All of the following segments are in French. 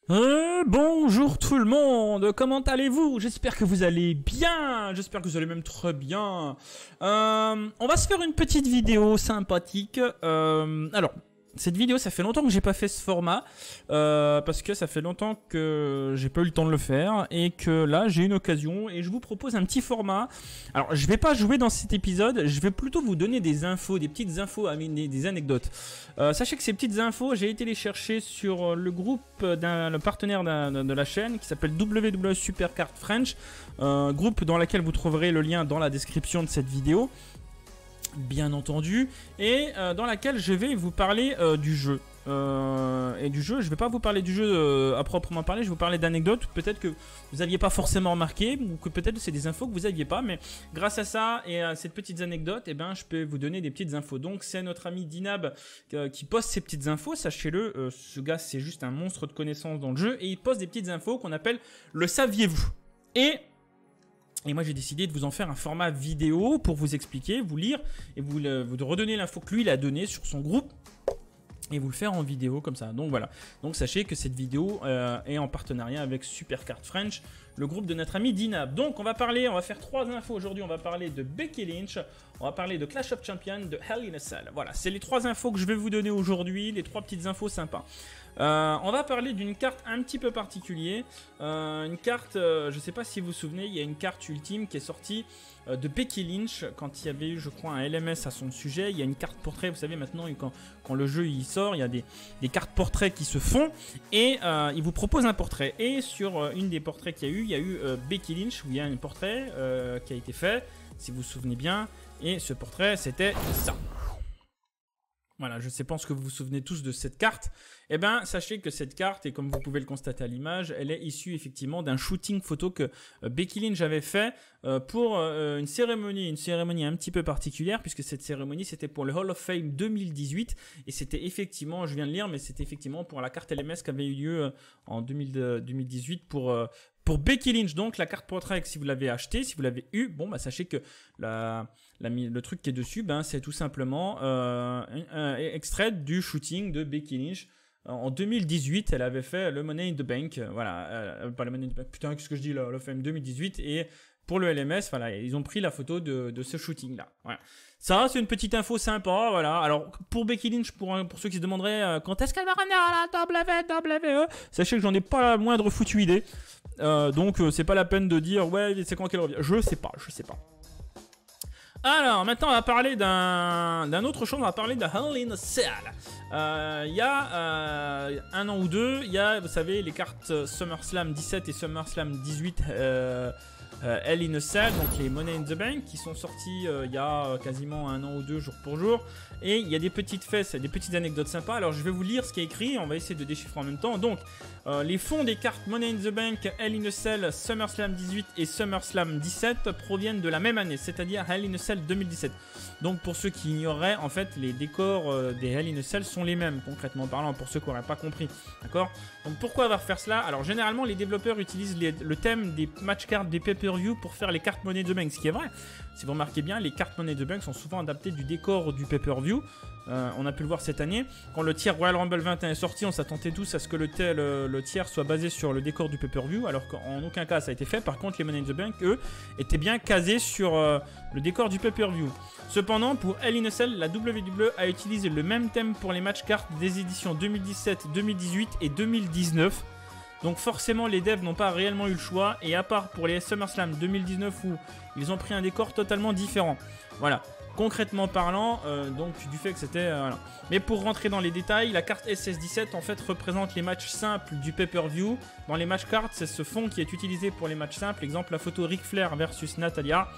Bonjour tout le monde, comment allez-vous? J'espère que vous allez bien, j'espère que vous allez même très bien. On va se faire une petite vidéo sympathique. Alors, cette vidéo, ça fait longtemps que j'ai pas fait ce format, parce que ça fait longtemps que j'ai pas eu le temps de le faire, et que là, j'ai une occasion, et je vous propose un petit format. Alors, je vais pas jouer dans cet épisode, je vais plutôt vous donner des infos, des petites infos, des anecdotes. Sachez que ces petites infos, j'ai été les chercher sur le groupe le partenaire de la chaîne, qui s'appelle WWE Supercard French, groupe dans lequel vous trouverez le lien dans la description de cette vidéo. Bien entendu, et dans laquelle je vais vous parler du jeu. Et du jeu, je ne vais pas vous parler du jeu à proprement parler, je vais vous parler d'anecdotes, peut-être que vous n'aviez pas forcément remarqué, ou que peut-être c'est des infos que vous n'aviez pas, mais grâce à ça et à ces petites anecdotes, eh ben, je peux vous donner des petites infos. Donc c'est notre ami Dinab qui poste ces petites infos, sachez-le, ce gars c'est juste un monstre de connaissances dans le jeu, et il poste des petites infos qu'on appelle le saviez-vous. Et moi j'ai décidé de vous en faire un format vidéo pour vous expliquer, vous lire et vous redonner l'info que lui il a donnée sur son groupe et vous le faire en vidéo comme ça. Donc voilà, donc sachez que cette vidéo est en partenariat avec Supercard French, le groupe de notre ami Dinab. Donc on va faire 3 infos aujourd'hui. On va parler de Becky Lynch, on va parler de Clash of Champions, de Hell in a Cell. Voilà, c'est les 3 infos que je vais vous donner aujourd'hui, les 3 petites infos sympas. On va parler d'une carte un petit peu particulière, une carte, je ne sais pas si vous vous souvenez, il y a une carte ultime qui est sortie de Becky Lynch quand il y avait eu, je crois, un LMS à son sujet. Il y a une carte portrait, vous savez maintenant quand le jeu il sort, il y a des cartes portraits qui se font et il vous propose un portrait. Et sur une des portraits qu'il y a eu, Becky Lynch où il y a un portrait qui a été fait, si vous vous souvenez bien, et ce portrait c'était ça. Voilà, je ne sais pas ce que vous vous souvenez tous de cette carte. Eh bien, sachez que cette carte, et comme vous pouvez le constater à l'image, elle est issue effectivement d'un shooting photo que Becky Lynch avait fait pour une cérémonie un petit peu particulière, puisque cette cérémonie, c'était pour le Hall of Fame 2018. Et c'était effectivement, je viens de lire, mais c'était effectivement pour la carte LMS qui avait eu lieu en 2018 pour Becky Lynch. Donc la carte portrait, si vous l'avez acheté, si vous l'avez eu, bon bah sachez que le truc qui est dessus, ben c'est tout simplement un extrait du shooting de Becky Lynch. En 2018, elle avait fait le Money in the Bank, voilà, pas le Money in the Bank, putain qu'est-ce que je dis là, le FM 2018, et pour le LMS, voilà, ils ont pris la photo de ce shooting là. Voilà. Ça, c'est une petite info sympa, voilà. Alors pour Becky Lynch, pour ceux qui se demanderaient quand est-ce qu'elle va revenir à la WWE, sachez que j'en ai pas la moindre foutue idée. Donc c'est pas la peine de dire ouais c'est quand qu'elle revient. Je sais pas. Alors maintenant on va parler d'un autre chose, on va parler de Hell in a Cell. Il y a un an ou deux, il y a, vous savez, les cartes SummerSlam 17 et SummerSlam 18 Hell in a Cell, donc les Money in the Bank qui sont sortis il y a quasiment un an ou deux jour pour jour. Et il y a des petites fesses, des petites anecdotes sympas. Alors je vais vous lire ce qui est écrit, on va essayer de déchiffrer en même temps. Donc les fonds des cartes Money in the Bank, Hell in a Cell, SummerSlam 18 et SummerSlam 17 proviennent de la même année, c'est-à-dire Hell in a Cell 2017. Donc pour ceux qui ignoreraient, en fait les décors des Hell in a Cell sont les mêmes concrètement parlant, pour ceux qui n'auraient pas compris. D'accord? Donc pourquoi avoir faire cela? Alors généralement les développeurs utilisent le thème des match cards des pay-per-view pour faire les cartes Money in the Bank, ce qui est vrai. Si vous remarquez bien, les cartes Money in the Bank sont souvent adaptées du décor du pay-per-view. On a pu le voir cette année. Quand le tiers Royal Rumble 21 est sorti, on s'attendait tous à ce que le tiers soit basé sur le décor du pay-per-view, alors qu'en aucun cas ça a été fait. Par contre, les Money in the Bank, eux, étaient bien casés sur le décor du pay-per-view. Cependant, pour Hell in a Cell, la WWE a utilisé le même thème pour les match cards des éditions 2017, 2018 et 2019. Donc forcément les devs n'ont pas réellement eu le choix, et à part pour les SummerSlam 2019 où ils ont pris un décor totalement différent. Voilà, concrètement parlant, donc du fait que c'était... voilà. Mais pour rentrer dans les détails, la carte SS17 en fait représente les matchs simples du pay-per-view. Dans les match cards, c'est ce fond qui est utilisé pour les matchs simples. Exemple, la photo Ric Flair versus Natalia.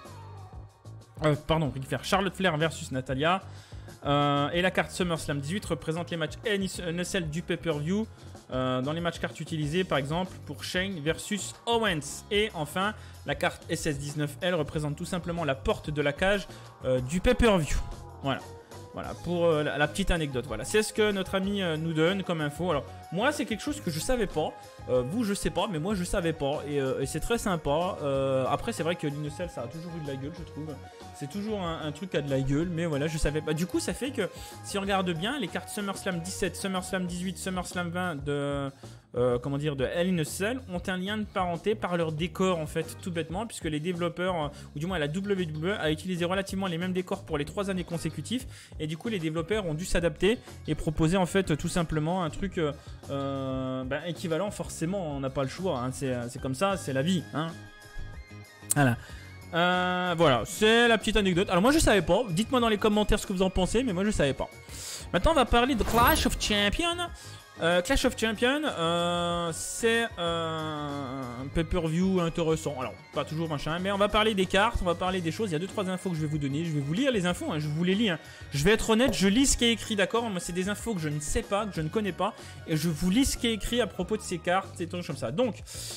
Ric Flair, Charlotte Flair versus Natalia. Et la carte SummerSlam 18 représente les matchs NSL du pay-per-view. Dans les matchs cartes utilisés, par exemple pour Shane versus Owens. Et enfin, la carte SS19, elle représente tout simplement la porte de la cage du pay-per-view. Voilà pour la petite anecdote. Voilà, c'est ce que notre ami nous donne comme info. Alors Moi, c'est quelque chose que je savais pas. Vous, je sais pas, mais moi, je savais pas. Et c'est très sympa. Après, c'est vrai que l'Innocell, ça a toujours eu de la gueule, je trouve. C'est toujours un truc qui a de la gueule, mais voilà, je savais pas. Du coup, ça fait que si on regarde bien, les cartes SummerSlam 17, SummerSlam 18, SummerSlam 20 de Hell in a Cell ont un lien de parenté par leur décor, en fait, tout bêtement, puisque les développeurs, ou du moins la WWE, a utilisé relativement les mêmes décors pour les 3 années consécutives, et du coup, les développeurs ont dû s'adapter et proposer, en fait, tout simplement un truc équivalent. Forcément, on n'a pas le choix, hein. C'est comme ça, c'est la vie, hein. Voilà. Voilà, c'est la petite anecdote. Alors moi je savais pas, dites-moi dans les commentaires ce que vous en pensez, mais moi je savais pas. Maintenant on va parler de Clash of Champions. Clash of Champions, c'est un pay-per-view intéressant. Alors, pas toujours machin, mais on va parler des cartes, on va parler des choses. Il y a 2-3 infos que je vais vous donner. Je vais vous lire les infos, hein, je vous les lis. Hein. Je vais être honnête, je lis ce qui est écrit, d'accord. Moi, c'est des infos que je ne sais pas, que je ne connais pas. Et je vous lis ce qui est écrit à propos de ces cartes, c'est tout comme ça. Donc,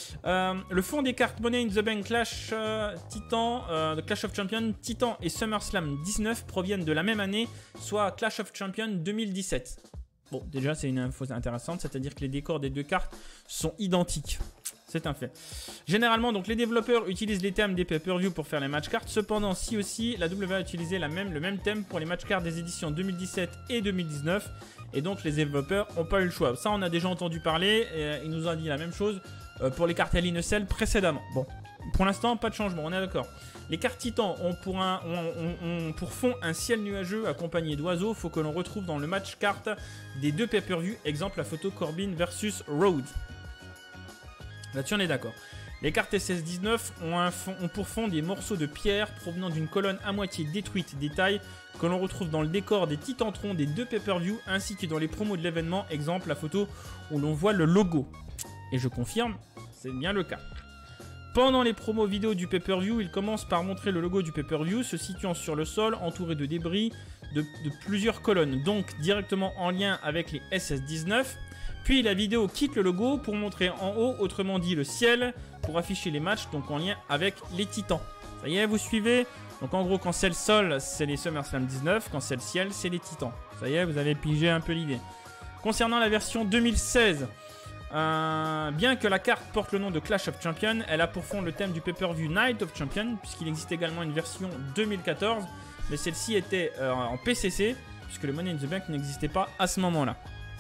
le fond des cartes Money in the Bank Clash Titan, de Clash of Champions, Titan et SummerSlam 19 proviennent de la même année, soit Clash of Champions 2017. Bon, déjà, c'est une info intéressante, c'est-à-dire que les décors des deux cartes sont identiques. C'est un fait. Généralement, donc, les développeurs utilisent les thèmes des pay-per-view pour faire les match cards. Cependant, si aussi, la WWE a utilisé le même thème pour les match cards des éditions 2017 et 2019. Et donc, les développeurs n'ont pas eu le choix. Ça, on a déjà entendu parler. Et, ils nous ont dit la même chose pour les cartes Hell in a Cell précédemment. Bon, pour l'instant, pas de changement, on est d'accord. Les cartes Titans ont pour fond un ciel nuageux accompagné d'oiseaux. Faut que l'on retrouve dans le match carte des deux pay-per-view. Exemple, la photo Corbin versus Rhodes. Là-dessus, on est d'accord. Les cartes SS19 ont pour fond des morceaux de pierre provenant d'une colonne à moitié détruite. Détail que l'on retrouve dans le décor des Titantrons des deux pay-per-view ainsi que dans les promos de l'événement. Exemple, la photo où l'on voit le logo. Et je confirme, c'est bien le cas. Pendant les promos vidéo du pay-per-view, il commence par montrer le logo du pay-per-view se situant sur le sol, entouré de débris de plusieurs colonnes, donc directement en lien avec les SS19. Puis la vidéo quitte le logo pour montrer en haut, autrement dit le ciel, pour afficher les matchs, donc en lien avec les Titans. Ça y est, vous suivez? Donc en gros, quand c'est le sol, c'est les SummerSlam 19, quand c'est le ciel, c'est les Titans. Ça y est, vous avez pigé un peu l'idée. Concernant la version 2016... bien que la carte porte le nom de Clash of Champions, elle a pour fond le thème du pay-per-view Night of Champions, puisqu'il existe également une version 2014, mais celle-ci était en PCC, puisque le Money in the Bank n'existait pas à ce moment-là.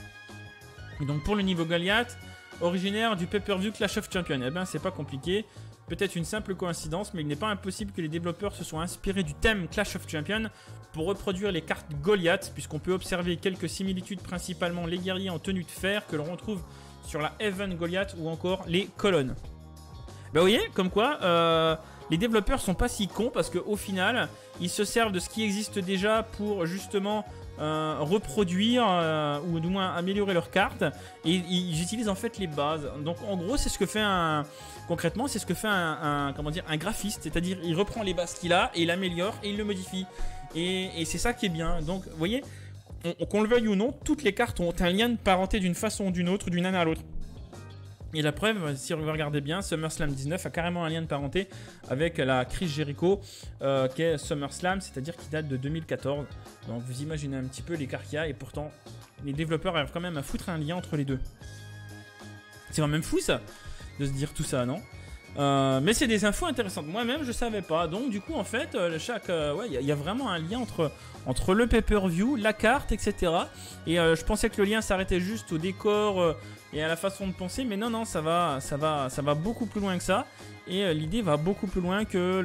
Et donc pour le niveau Goliath, originaire du pay-per-view Clash of Champions, eh ben c'est pas compliqué, peut-être une simple coïncidence, mais il n'est pas impossible que les développeurs se soient inspirés du thème Clash of Champions pour reproduire les cartes Goliath, puisqu'on peut observer quelques similitudes, principalement les guerriers en tenue de fer que l'on retrouve sur la Heaven Goliath ou encore les colonnes. Bah vous voyez, comme quoi les développeurs sont pas si cons parce qu'au final, ils se servent de ce qui existe déjà pour justement reproduire ou du moins améliorer leurs cartes et ils utilisent en fait les bases. Donc en gros, c'est ce que fait concrètement, c'est ce que fait un graphiste, c'est-à-dire il reprend les bases qu'il a et il améliore et il le modifie. Et c'est ça qui est bien. Donc vous voyez, qu'on le veuille ou non, toutes les cartes ont un lien de parenté d'une façon ou d'une autre, d'une année à l'autre. Et la preuve, si vous regardez bien, SummerSlam 19 a carrément un lien de parenté avec la Chris Jericho qui est SummerSlam, c'est-à-dire qui date de 2014. Donc vous imaginez un petit peu l'écart qu'il y a et pourtant les développeurs arrivent quand même à foutre un lien entre les deux. C'est quand même fou ça, de se dire tout ça, non ? Mais c'est des infos intéressantes. Moi-même, je savais pas. Donc, du coup, en fait, il y a vraiment un lien entre le pay-per-view, la carte, etc. Et je pensais que le lien s'arrêtait juste au décor et à la façon de penser, mais non, ça va beaucoup plus loin que ça. Et l'idée va beaucoup plus loin que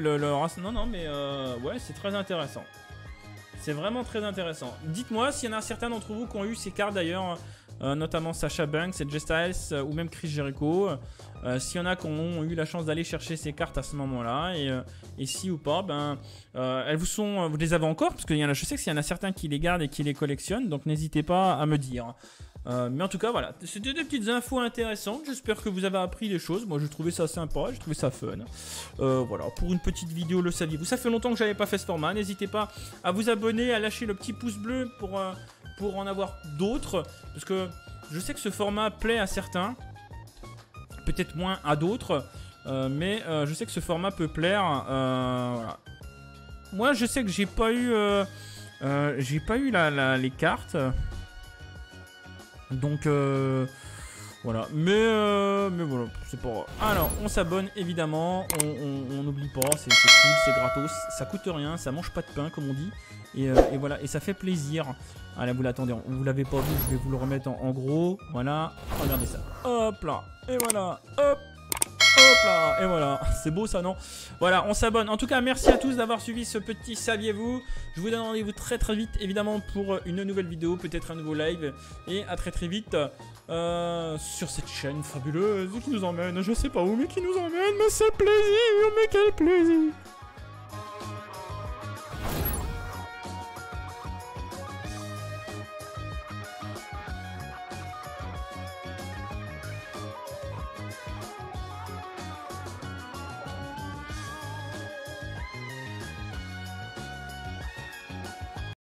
ouais, c'est très intéressant. C'est vraiment très intéressant. Dites-moi s'il y en a certains d'entre vous qui ont eu ces cartes d'ailleurs. Notamment Sasha Banks, AJ Styles ou même Chris Jericho. S'il y en a qui ont eu la chance d'aller chercher ces cartes à ce moment-là et si ou pas, vous les avez encore parce que je sais qu'il y en a certains qui les gardent et qui les collectionnent, donc n'hésitez pas à me dire. Mais en tout cas, voilà, c'était des petites infos intéressantes. J'espère que vous avez appris des choses. Moi, j'ai trouvé ça sympa, j'ai trouvé ça fun. Voilà, pour une petite vidéo, le saviez-vous. Ça fait longtemps que j'avais pas fait ce format. N'hésitez pas à vous abonner, à lâcher le petit pouce bleu pour en avoir d'autres, parce que je sais que ce format plaît à certains, peut-être moins à d'autres, mais je sais que ce format peut plaire. Voilà. Moi, je sais que j'ai pas eu les cartes, donc Voilà, mais voilà, c'est pas grave. Alors, on s'abonne évidemment, on n'oublie pas, c'est cool, c'est gratos, ça coûte rien, ça mange pas de pain comme on dit. Et voilà, et ça fait plaisir. Ah là, vous l'attendez, vous l'avez pas vu, je vais vous le remettre en gros. Voilà, regardez ça. Hop là, et voilà, hop. Hop là, et voilà, c'est beau ça non? Voilà, on s'abonne. En tout cas, merci à tous d'avoir suivi ce petit saviez-vous. Je vous donne rendez-vous très vite, évidemment, pour une nouvelle vidéo, peut-être un nouveau live. Et à très vite sur cette chaîne fabuleuse qui nous emmène, je sais pas où, mais qui nous emmène, mais c'est plaisir, mais quel plaisir.